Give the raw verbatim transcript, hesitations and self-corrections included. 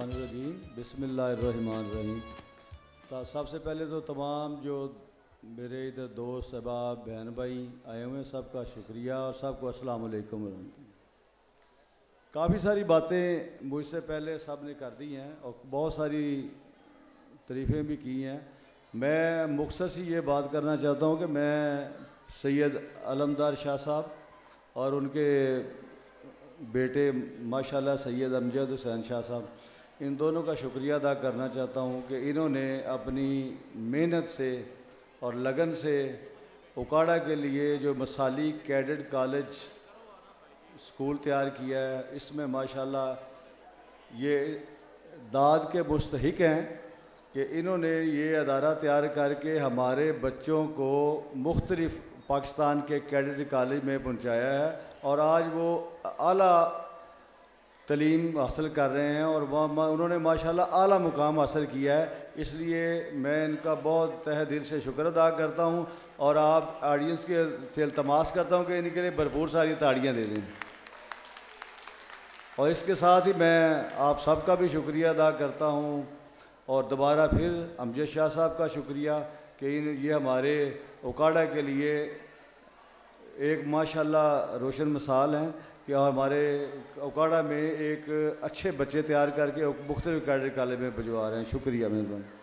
रहीम बिस्मिल्लाहिर्रहमानिर्रहीम। तो सबसे पहले तो तमाम जो मेरे इधर दोस्त अहबाब बहन भाई आए हुए हैं सबका शुक्रिया और सबको अस्सलाम वालेकुम। काफ़ी सारी बातें मुझसे पहले सब ने कर दी हैं और बहुत सारी तारीफ़ें भी की हैं। मैं मुख्तसर सी ये बात करना चाहता हूँ कि मैं सैयद अलमदार शाह साहब और उनके बेटे माशाल्लाह सैयद अमजद हुसैन शाह साहब, इन दोनों का शुक्रिया अदा करना चाहता हूँ कि इन्होंने अपनी मेहनत से और लगन से उकाड़ा के लिए जो मसाली कैडेट कॉलेज स्कूल तैयार किया है, इसमें माशाल्लाह ये दाद के मुस्तहिक हैं कि इन्होंने ये अदारा तैयार करके हमारे बच्चों को मुख्तलिफ़ पाकिस्तान के कैडेट कॉलेज में पहुँचाया है और आज वो आला तलीम हासिल कर रहे हैं और वहाँ उन्होंने माशाल्लाह आला मुकाम हासिल किया है। इसलिए मैं इनका बहुत तहे दिल से शुक्र अदा करता हूँ और आप ऑडियंस के से इल्तमास करता हूँ कि इनके लिए भरपूर सारी ताड़ियाँ दे दें। और इसके साथ ही मैं आप सबका भी शुक्रिया अदा करता हूँ और दोबारा फिर अमजद शाह साहब का शुक्रिया कि ये हमारे उकाड़ा के लिए एक माशाल्लाह रोशन मिसाल हैं कि हमारे उकाड़ा में एक अच्छे बच्चे तैयार करके मुख्तलिफ कैडेट कॉलेज में भिजवा रहे हैं। शुक्रिया मेहरबानी।